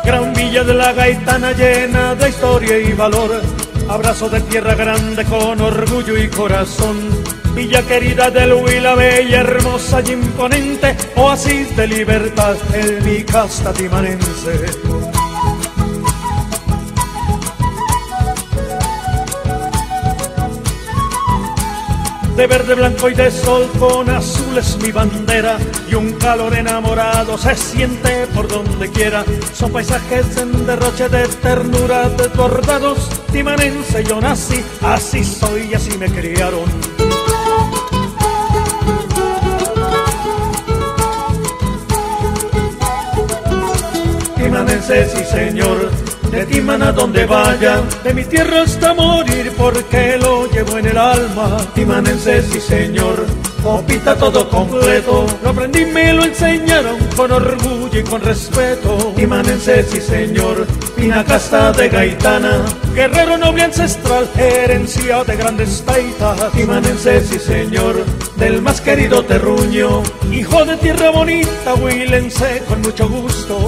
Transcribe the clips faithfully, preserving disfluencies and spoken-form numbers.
Gran villa de la Gaitana llena de historia y valor, abrazo de tierra grande con orgullo y corazón. Villa querida del Huila, bella, hermosa y imponente, oasis de libertad en mi casta timanense. De verde, blanco y de sol con azul es mi bandera, y un calor enamorado se siente por donde quiera. Son paisajes en derroche de ternura desbordados. Timanense yo nací, así soy y así me criaron. Timanense, sí señor, de Timana donde vaya, de mi tierra hasta morir porque lo llevo en el alma. Timanense, sí señor, copita todo completo, lo aprendí, me lo enseñaron con orgullo y con respeto. Timanense, sí señor, fina casta de gaitana, guerrero noble ancestral, herencia de grandes taitas. Timanense, sí señor, del más querido terruño, hijo de tierra bonita, huilense con mucho gusto.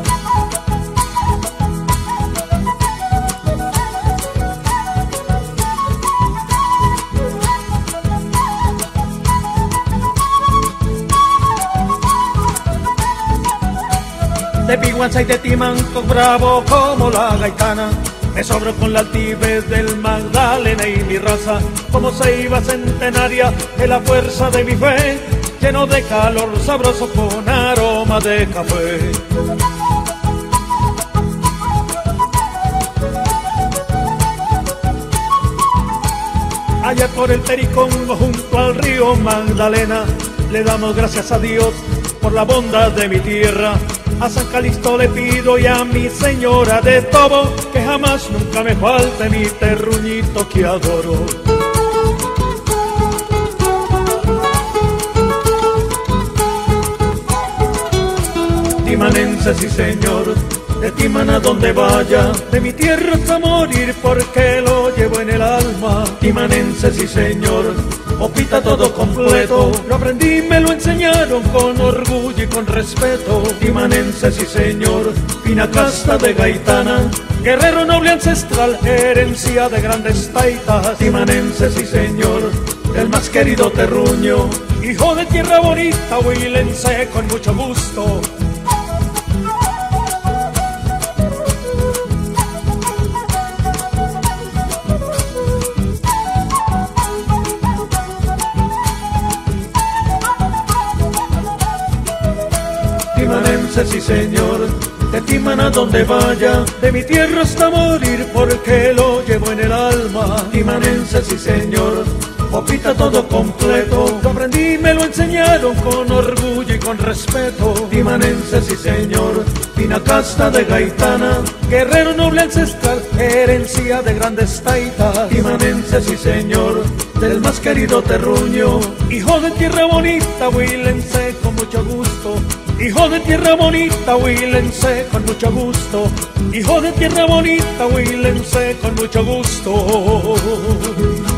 De Piguanza y de Timanco, bravo como la gaitana, me sobro con la altivez del Magdalena y mi raza, como ceiba centenaria de la fuerza de mi fe, lleno de calor sabroso con aroma de café. Allá por el Pericongo junto al río Magdalena, le damos gracias a Dios por la bondad de mi tierra. A San Calixto le pido y a mi señora de Tobo que jamás nunca me falte mi terruñito que adoro. Timanense, sí señor, de Timana donde vaya, de mi tierra hasta morir porque lo llevo en el alma. Timanense, sí señor, copita todo completo, lo aprendí, me lo enseñaron con orgullo y con respeto. Timanense, sí señor, fina casta de gaitana, guerrero noble ancestral, herencia de grandes taitas. Timanense, sí señor, el más querido terruño, hijo de tierra bonita, huilense con mucho gusto. Timanense, sí señor, de Timana donde vaya, de mi tierra hasta morir porque lo llevo en el alma. Timanense, sí señor, copita todo completo, lo aprendí, me lo enseñaron con orgullo y con respeto. Timanense, sí señor, fina casta de gaitana, guerrero noble ancestral, herencia de grandes taitas. Timanense, sí señor, del más querido terruño, hijo de tierra bonita, huilense con mucho gusto. Hijo de tierra bonita, huilense con mucho gusto. Hijo de tierra bonita, huilense con mucho gusto.